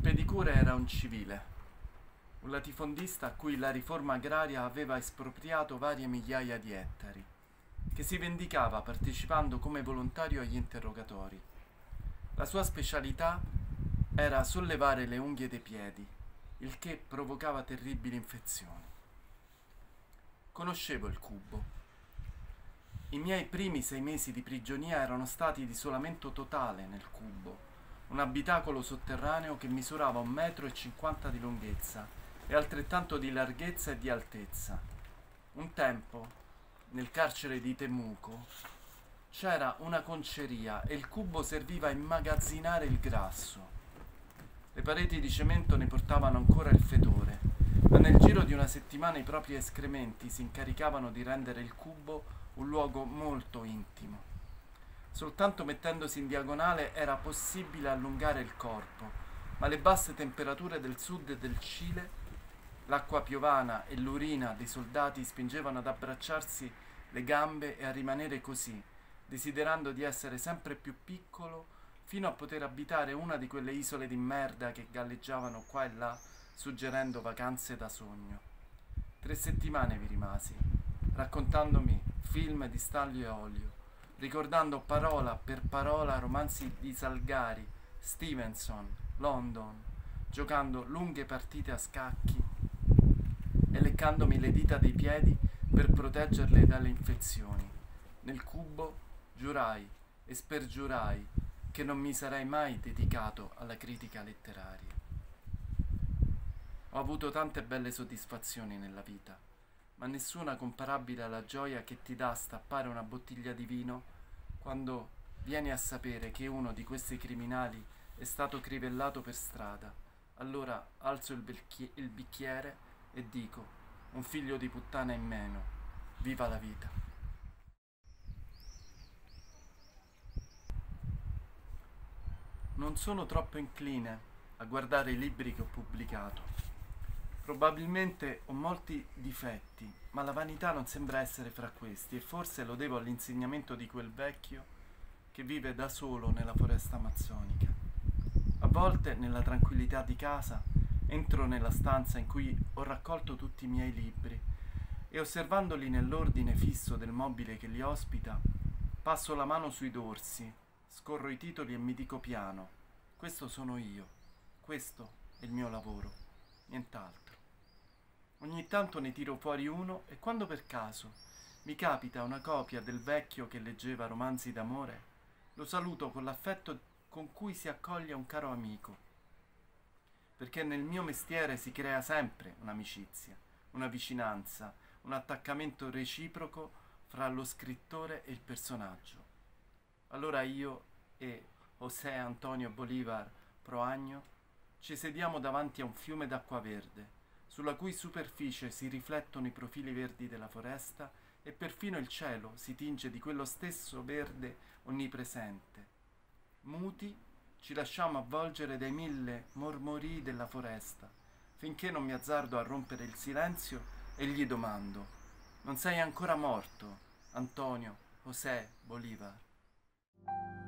Pedicure era un civile, un latifondista a cui la riforma agraria aveva espropriato varie migliaia di ettari, che si vendicava partecipando come volontario agli interrogatori. La sua specialità era sollevare le unghie dei piedi, il che provocava terribili infezioni. Conoscevo il cubo. I miei primi 6 mesi di prigionia erano stati di isolamento totale nel cubo, un abitacolo sotterraneo che misurava 1,50 m di lunghezza e altrettanto di larghezza e di altezza. Un tempo, nel carcere di Temuco, c'era una conceria e il cubo serviva a immagazzinare il grasso. Le pareti di cemento ne portavano ancora il fetore, ma nel giro di una settimana i propri escrementi si incaricavano di rendere il cubo un luogo molto intimo. Soltanto mettendosi in diagonale era possibile allungare il corpo, ma le basse temperature del sud e del Cile, l'acqua piovana e l'urina dei soldati spingevano ad abbracciarsi le gambe e a rimanere così, desiderando di essere sempre più piccolo fino a poter abitare una di quelle isole di merda che galleggiavano qua e là, suggerendo vacanze da sogno. 3 settimane vi rimasi, raccontandomi film di Stanlio e Olio, ricordando parola per parola romanzi di Salgari, Stevenson, London, giocando lunghe partite a scacchi e leccandomi le dita dei piedi per proteggerle dalle infezioni. Nel cubo giurai e spergiurai che non mi sarei mai dedicato alla critica letteraria. Ho avuto tante belle soddisfazioni nella vita, ma nessuna comparabile alla gioia che ti dà stappare una bottiglia di vino quando vieni a sapere che uno di questi criminali è stato crivellato per strada. Allora alzo il bicchiere e dico: un figlio di puttana in meno, viva la vita. Non sono troppo incline a guardare i libri che ho pubblicato. Probabilmente ho molti difetti, ma la vanità non sembra essere fra questi e forse lo devo all'insegnamento di quel vecchio che vive da solo nella foresta amazzonica. A volte, nella tranquillità di casa, entro nella stanza in cui ho raccolto tutti i miei libri e osservandoli nell'ordine fisso del mobile che li ospita, passo la mano sui dorsi, scorro i titoli e mi dico piano: questo sono io, questo è il mio lavoro, nient'altro. Ogni tanto ne tiro fuori uno e quando per caso mi capita una copia del vecchio che leggeva romanzi d'amore, lo saluto con l'affetto con cui si accoglie un caro amico, perché nel mio mestiere si crea sempre un'amicizia, una vicinanza, un attaccamento reciproco fra lo scrittore e il personaggio. Allora io e José Antonio Bolívar Proaño ci sediamo davanti a un fiume d'acqua verde, sulla cui superficie si riflettono i profili verdi della foresta e perfino il cielo si tinge di quello stesso verde onnipresente. Muti ci lasciamo avvolgere dai 1000 mormorii della foresta, finché non mi azzardo a rompere il silenzio e gli domando: non sei ancora morto, Antonio José Bolívar?